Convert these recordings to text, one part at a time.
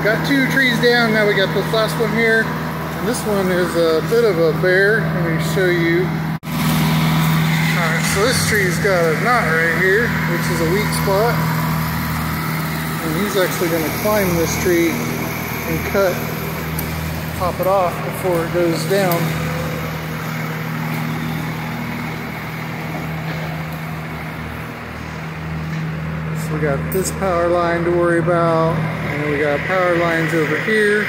got 2 trees down, now we got this last one here. And this one is a bit of a bear. Let me show you. Alright, so this tree's got a knot right here, which is a weak spot. And he's actually going to climb this tree and pop it off before it goes down. So we got this power line to worry about, and we got power lines over here.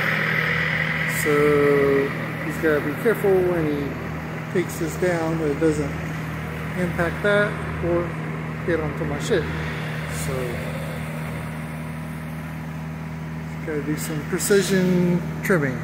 So he's got to be careful when he takes this down that it doesn't impact that or get onto my shit. So got to do some precision trimming.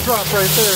drop right there.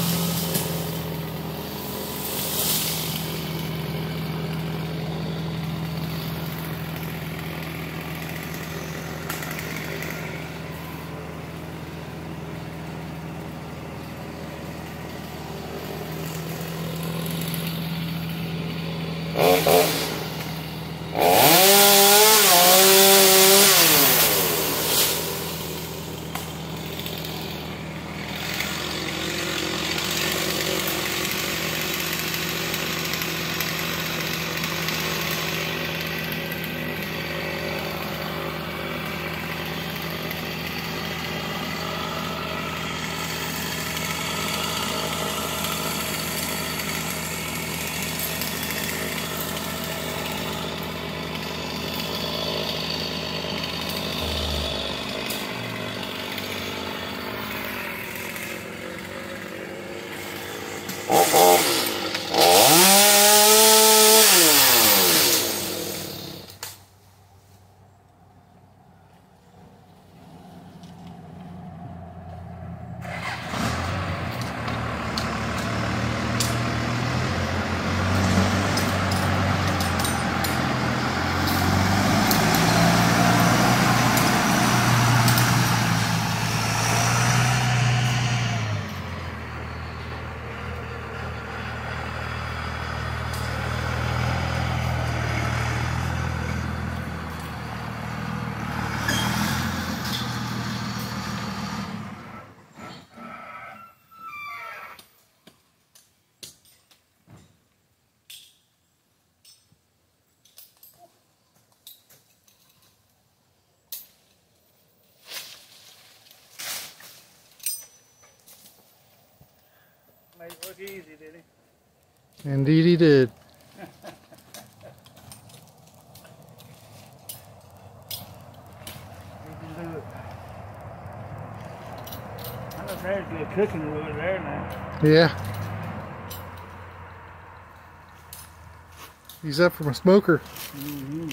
Made it look easy, did he? Indeed he did. He can do it. I know there's good cooking wood there now. Yeah. Use that from a smoker. Mm-hmm.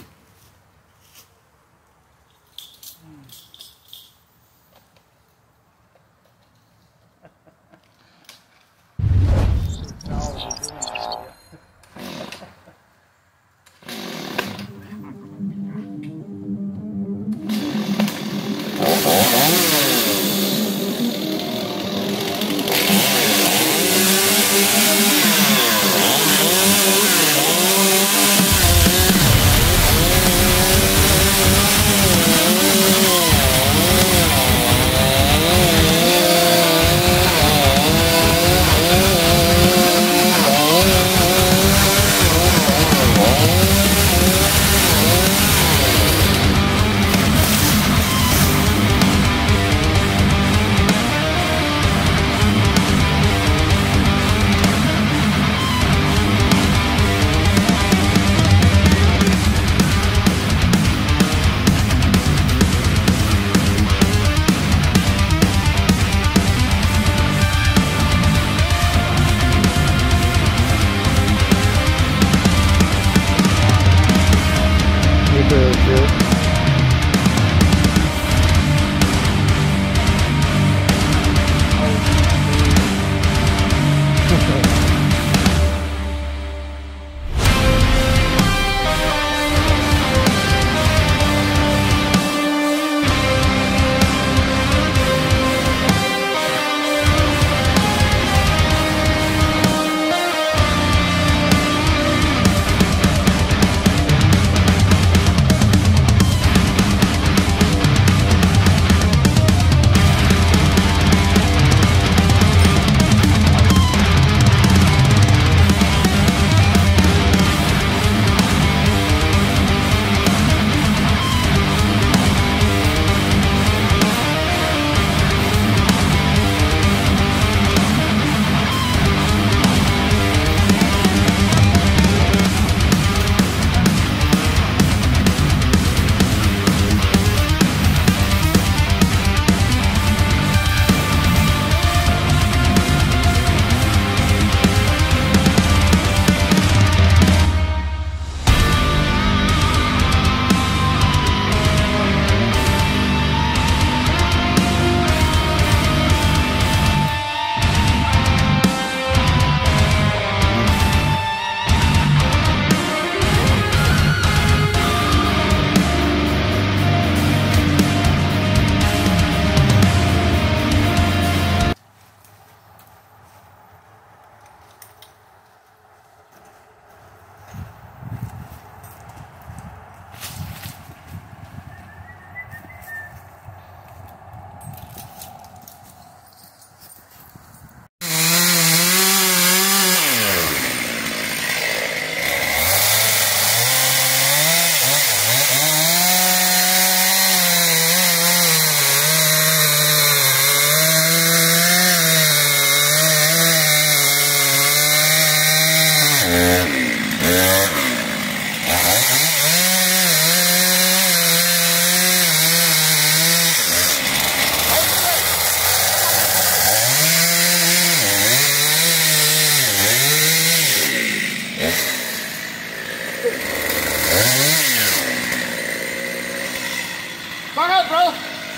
Go ahead, bro.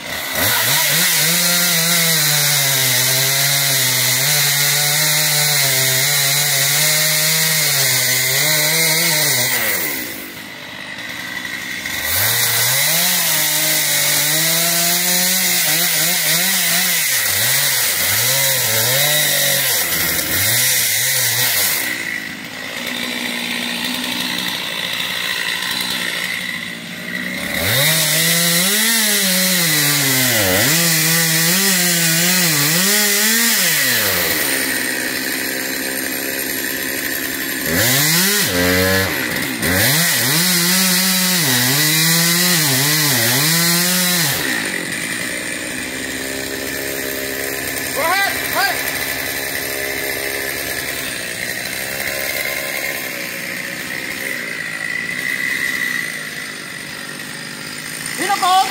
Sino con?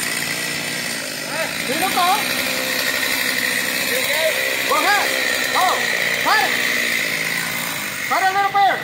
Sino con? Go ahead. Go. Cut it. Cut a little bit.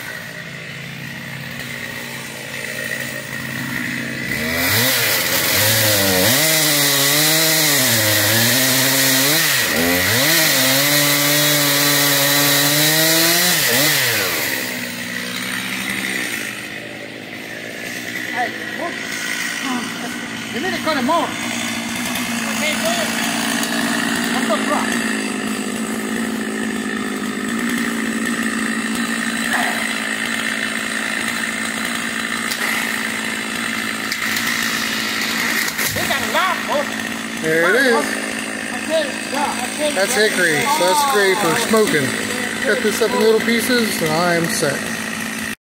Hey, whoop. You need to cut it more. Okay, good. That's the drop. We got a lot, folks. There it is. That's hickory, so that's great for smoking. Cut this up in little pieces and I'm set.